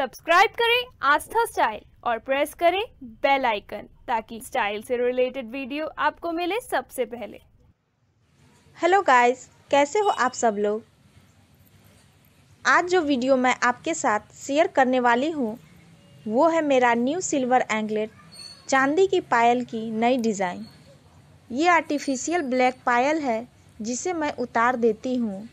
Subscribe करें Aastha style और press करें बेल आइकन ताकि स्टाइल से रिलेटेड वीडियो आपको मिले सबसे पहले। हेलो गाइस, कैसे हो आप सब लोग। आज जो वीडियो मैं आपके साथ शेयर करने वाली हूँ वो है मेरा न्यू सिल्वर एंगलेट चांदी की पायल की नई डिज़ाइन। ये आर्टिफिशियल ब्लैक पायल है जिसे मैं उतार देती हूँ।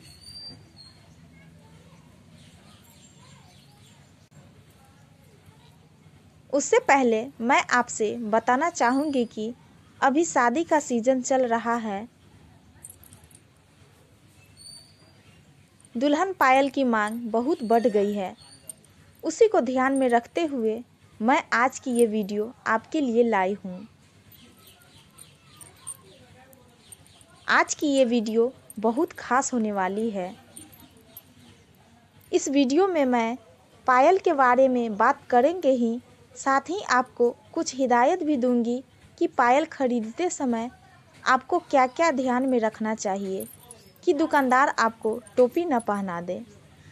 उससे पहले मैं आपसे बताना चाहूँगी कि अभी शादी का सीज़न चल रहा है। दुल्हन पायल की मांग बहुत बढ़ गई है। उसी को ध्यान में रखते हुए मैं आज की ये वीडियो आपके लिए लाई हूँ। आज की ये वीडियो बहुत खास होने वाली है। इस वीडियो में मैं पायल के बारे में बात करेंगे ही, साथ ही आपको कुछ हिदायत भी दूंगी कि पायल खरीदते समय आपको क्या क्या ध्यान में रखना चाहिए कि दुकानदार आपको टोपी न पहना दे।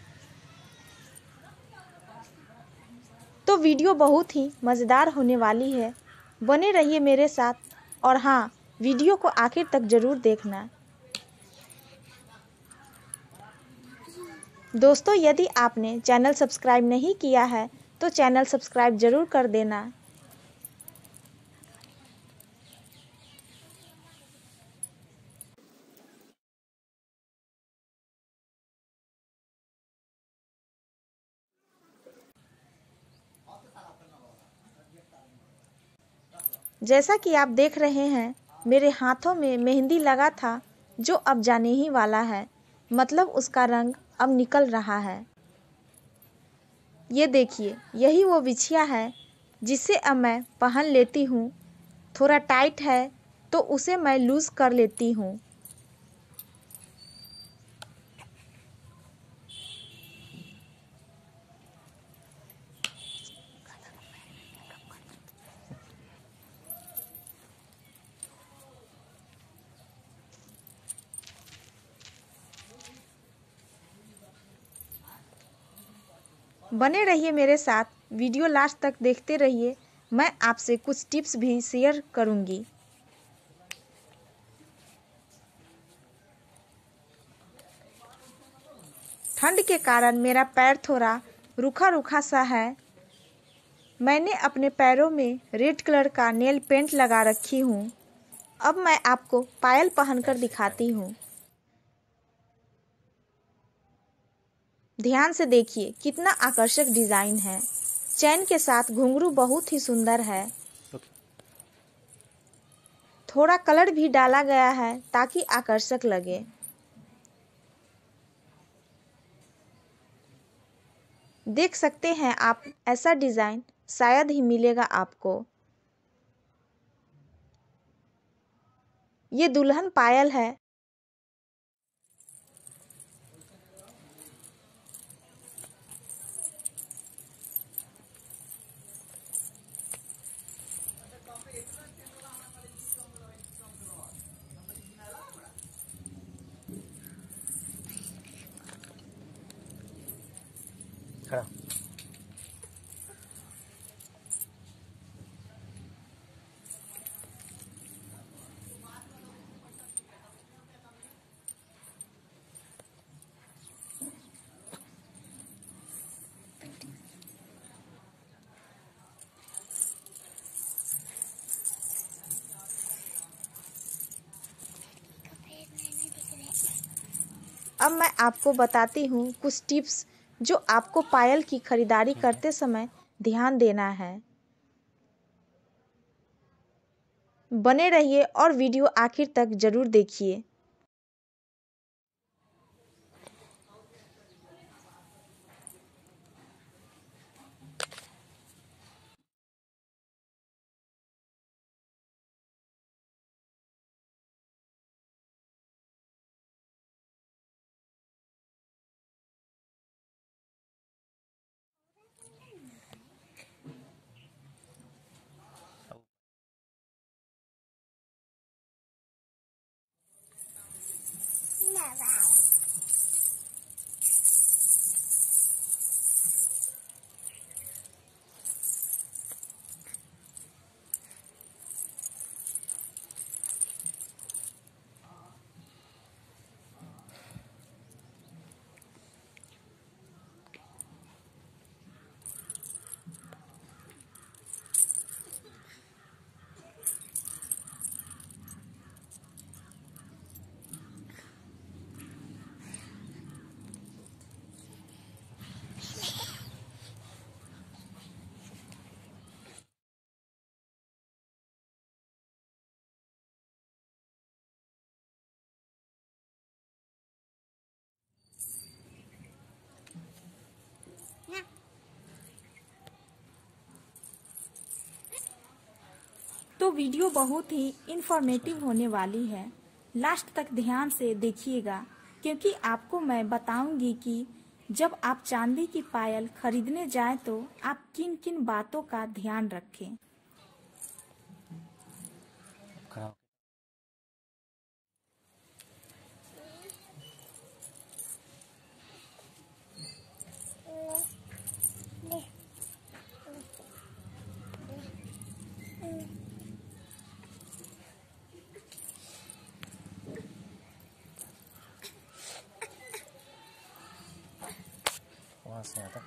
तो वीडियो बहुत ही मज़ेदार होने वाली है, बने रहिए मेरे साथ। और हाँ, वीडियो को आखिर तक ज़रूर देखना। दोस्तों, यदि आपने चैनल सब्सक्राइब नहीं किया है तो चैनल सब्सक्राइब ज़रूर कर देना। जैसा कि आप देख रहे हैं, मेरे हाथों में मेहंदी लगा था जो अब जाने ही वाला है, मतलब उसका रंग अब निकल रहा है। ये देखिए, यही वो बिछिया है जिसे अब मैं पहन लेती हूँ। थोड़ा टाइट है तो उसे मैं लूज़ कर लेती हूँ। बने रहिए मेरे साथ, वीडियो लास्ट तक देखते रहिए। मैं आपसे कुछ टिप्स भी शेयर करूँगी। ठंड के कारण मेरा पैर थोड़ा रूखा रूखा सा है। मैंने अपने पैरों में रेड कलर का नेल पेंट लगा रखी हूँ। अब मैं आपको पायल पहनकर दिखाती हूँ। ध्यान से देखिए कितना आकर्षक डिज़ाइन है। चैन के साथ घुंघरू बहुत ही सुंदर है। थोड़ा कलर भी डाला गया है ताकि आकर्षक लगे। देख सकते हैं आप, ऐसा डिज़ाइन शायद ही मिलेगा आपको। ये दुल्हन पायल है। खड़ा। अब मैं आपको बताती हूँ कुछ टिप्स जो आपको पायल की खरीदारी करते समय ध्यान देना है। बने रहिए और वीडियो आखिर तक ज़रूर देखिए। तो वीडियो बहुत ही इंफॉर्मेटिव होने वाली है। लास्ट तक ध्यान से देखिएगा, क्योंकि आपको मैं बताऊंगी कि जब आप चांदी की पायल खरीदने जाएं तो आप किन किन बातों का ध्यान रखें। वहाँ से आता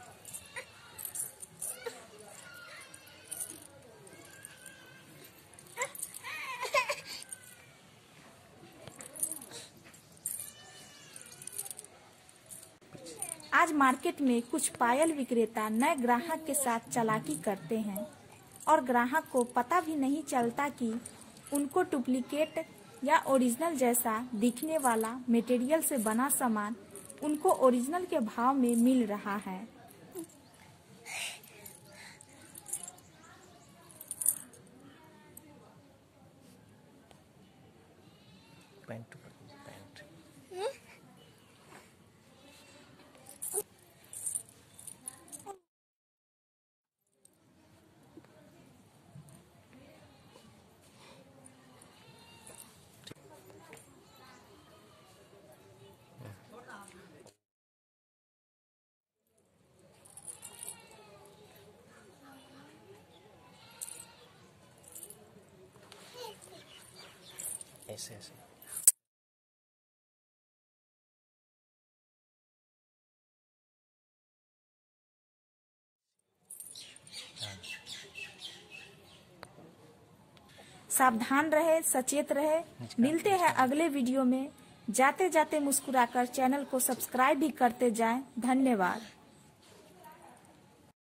आज मार्केट में कुछ पायल विक्रेता नए ग्राहक के साथ चालाकी करते हैं और ग्राहक को पता भी नहीं चलता कि उनको डुप्लीकेट या ओरिजिनल जैसा दिखने वाला मटेरियल से बना सामान उनको ओरिजिनल के भाव में मिल रहा है। पैंट ऐसे ऐसे सावधान रहे, सचेत रहे। मिलते हैं अगले वीडियो में। जाते जाते मुस्कुराकर चैनल को सब्सक्राइब भी करते जाएं। धन्यवाद।